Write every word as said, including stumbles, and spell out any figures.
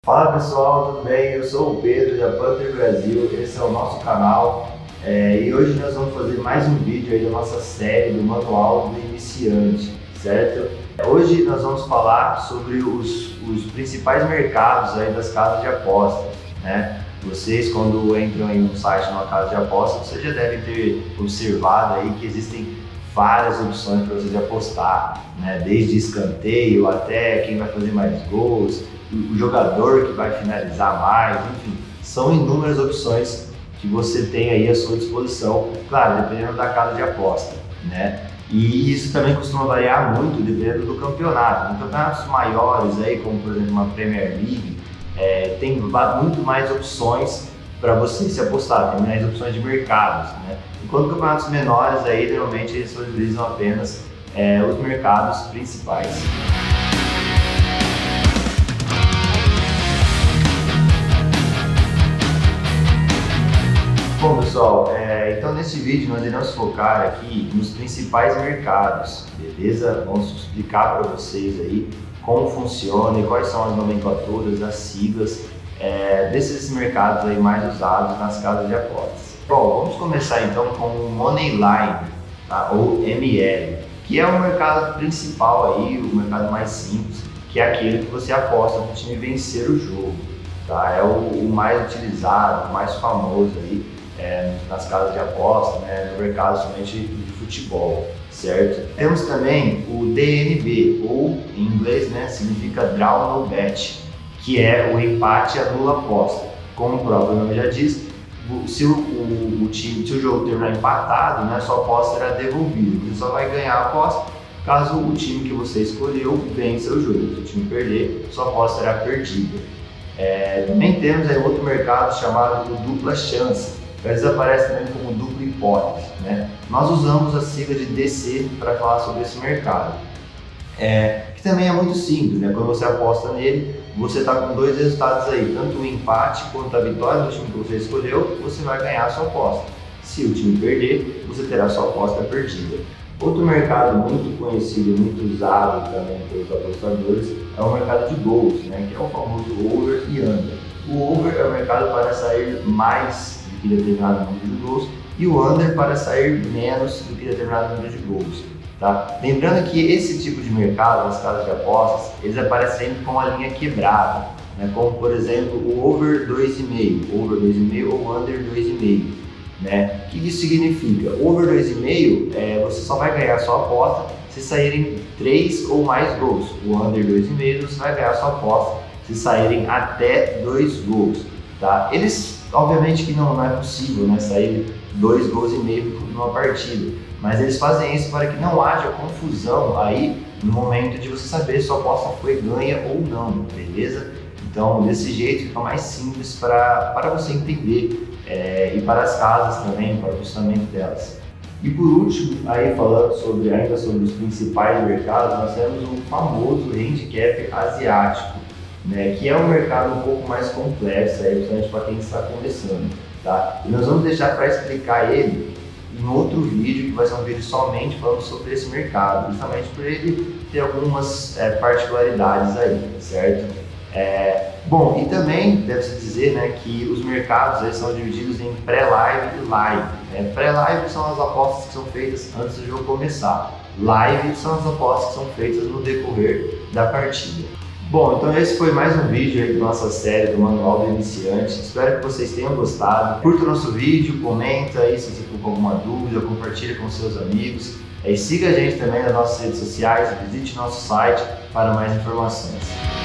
Fala pessoal, tudo bem? Eu sou o Pedro da Panther Brasil, esse é o nosso canal é, e hoje nós vamos fazer mais um vídeo aí da nossa série do Manual do Iniciante, certo? Hoje nós vamos falar sobre os, os principais mercados aí das casas de apostas, né? Vocês, quando entram em um site, numa casa de apostas, vocês já devem ter observado aí que existem várias opções para vocês apostar, né? Desde escanteio até quem vai fazer mais gols, o jogador que vai finalizar mais, enfim, são inúmeras opções que você tem aí à sua disposição, claro, dependendo da casa de aposta, né? E isso também costuma variar muito dependendo do campeonato. Em campeonatos maiores aí, como por exemplo uma Premier League, é, tem muito mais opções para você se apostar, tem mais opções de mercados, né? Enquanto campeonatos menores aí normalmente eles utilizam apenas é, os mercados principais. Bom pessoal, é, então nesse vídeo nós iremos focar aqui nos principais mercados, beleza? Vamos explicar para vocês aí como funciona e quais são as nomenclaturas, as siglas é, desses mercados aí mais usados nas casas de apostas. Bom, vamos começar então com o Moneyline, tá? Ou M L, que é o mercado principal aí, o mercado mais simples, que é aquele que você aposta para o time vencer o jogo, tá? É o, o mais utilizado, o mais famoso aí. É, nas casas de aposta, né, no mercado somente de futebol, certo? Temos também o D N B, ou em inglês, né, significa Draw No Bet, que é o empate anula aposta. Como o próprio nome já diz, se o, o, o, time, se o jogo terminar empatado, né, sua aposta será devolvida. Você só vai ganhar a aposta caso o time que você escolheu vença o jogo. Se o time perder, sua aposta será perdida. É, também temos aí outro mercado chamado de dupla chance. Às vezes aparece também como dupla hipótese, né? Nós usamos a sigla de D C para falar sobre esse mercado, é, que também é muito simples, né? Quando você aposta nele, você está com dois resultados aí, tanto o empate quanto a vitória do time que você escolheu, você vai ganhar a sua aposta. Se o time perder, você terá a sua aposta perdida. Outro mercado muito conhecido e muito usado também pelos apostadores é o mercado de gols, né? Que é o famoso over e under. O over é o mercado para sair mais de determinado número de gols e o under para sair menos do que determinado número de gols, tá? Lembrando que esse tipo de mercado, as casas de apostas, eles aparecem sempre com a linha quebrada, né? Como por exemplo o over dois vírgula cinco, over dois vírgula cinco ou under dois vírgula cinco, né? O que isso significa? Over dois vírgula cinco, é, você só vai ganhar sua aposta se saírem três ou mais gols. O under dois vírgula cinco você vai ganhar sua aposta se saírem até dois gols, tá? Eles obviamente que não, não é possível, né, sair dois gols e meio numa partida, mas eles fazem isso para que não haja confusão aí no momento de você saber se sua aposta foi ganha ou não, beleza? Então desse jeito fica mais simples para para você entender é, e para as casas também, para o funcionamento delas. E por último, aí falando sobre, ainda sobre os principais mercados, nós temos o famoso handicap asiático, né, que é um mercado um pouco mais complexo, aí, principalmente para quem está começando, tá? E nós vamos deixar para explicar ele em outro vídeo, que vai ser um vídeo somente falando sobre esse mercado, justamente por ele ter algumas é, particularidades aí, certo? É, bom, e também deve-se dizer, né, que os mercados aí são divididos em pré-live e live, né? Pré-live são as apostas que são feitas antes do jogo começar, live são as apostas que são feitas no decorrer da partida. Bom, então esse foi mais um vídeo aí da nossa série do Manual do Iniciante. Espero que vocês tenham gostado. Curta o nosso vídeo, comenta aí se você ficou com alguma dúvida, compartilha com seus amigos. E siga a gente também nas nossas redes sociais, visite nosso site para mais informações.